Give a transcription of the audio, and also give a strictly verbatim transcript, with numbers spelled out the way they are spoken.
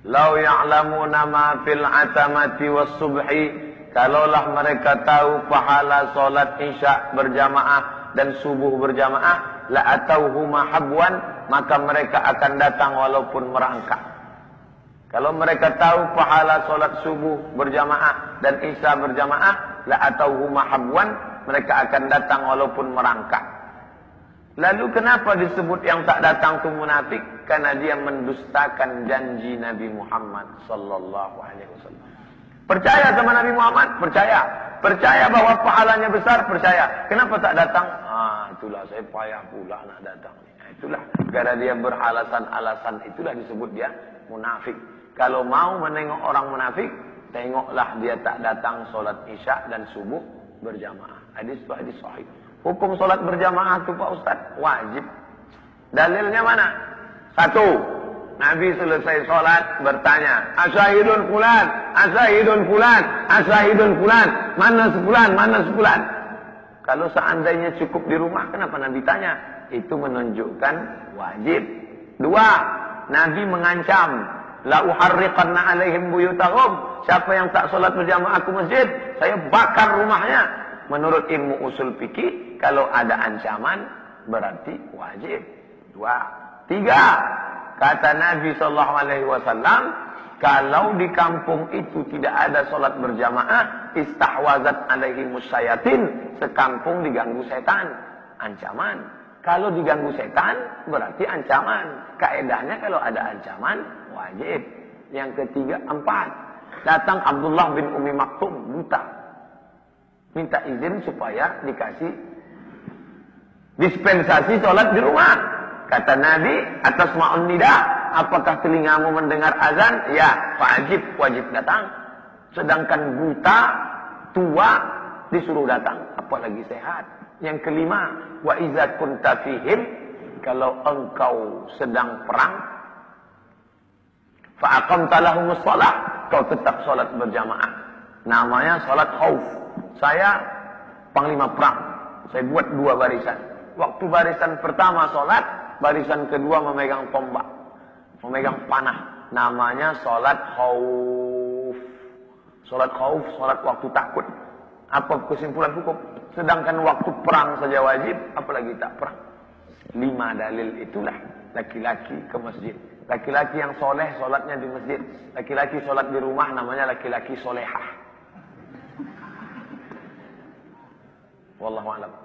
Lau ya'lamuna ma fil atamati was subhi, kalaulah mereka tahu pahala solat isya berjamaah dan subuh berjamaah, la atauhuma habwan, maka mereka akan datang walaupun merangkak. Kalau mereka tahu pahala solat subuh berjamaah dan isya berjamaah, la atauhuma habwan, mereka akan datang walaupun merangkak. Lalu kenapa disebut yang tak datang itu munafik? Karena dia mendustakan janji Nabi Muhammad sallallahu alaihi wasallam. Percaya sama Nabi Muhammad? Percaya. Percaya bahwa pahalanya besar? Percaya. Kenapa tak datang? Ah, itulah saya payah pula nak datang. Nah, itulah. Karena dia beralasan-alasan, itulah disebut dia munafik. Kalau mau menengok orang munafik, tengoklah dia tak datang solat isya dan subuh berjamaah. Hadis itu hadis sahih. Hukum solat berjamaah itu Pak Ustaz wajib. Dalilnya mana? Satu, Nabi selesai solat bertanya, asyahidun fulan, asyahidun fulan, asyahidun fulan, mana sefulan, mana sefulan. Kalau seandainya cukup di rumah, kenapa Nabi tanya? Itu menunjukkan wajib. Dua, Nabi mengancam, la uharriqanna alaihim buyutahum. Siapa yang tak solat berjamaah ke masjid, saya bakar rumahnya. Menurut ilmu usul fikih, kalau ada ancaman berarti wajib. Dua, tiga. Kata Nabi sallallahu alaihi wasallam, kalau di kampung itu tidak ada solat berjamaah, istahwazat alaihimus syayatin, sekampung diganggu setan. Ancaman. Kalau diganggu setan berarti ancaman. Kaedahnya kalau ada ancaman wajib. Yang ketiga, empat. Datang Abdullah bin Umi Maktum, buta. Minta izin supaya dikasih dispensasi sholat di rumah. Kata Nabi, atas ma'un nida, apakah telingamu mendengar azan? Ya, wajib, wajib datang. Sedangkan buta, tua, disuruh datang. Apalagi sehat. Yang kelima, wa iza kunta fihim, kalau engkau sedang perang, fa'aqamta lahumus shalah, kau tetap sholat berjamaah. Namanya sholat khauf. Saya panglima perang. Saya buat dua barisan. Waktu barisan pertama sholat, barisan kedua memegang tombak, memegang panah. Namanya sholat khauf. Sholat khauf, sholat waktu takut. Apa kesimpulan hukum? Sedangkan waktu perang saja wajib, apalagi tak perang. Lima dalil itulah laki-laki ke masjid. Laki-laki yang soleh, sholatnya di masjid. Laki-laki sholat di rumah, namanya laki-laki solehah. Wallahu a'lam.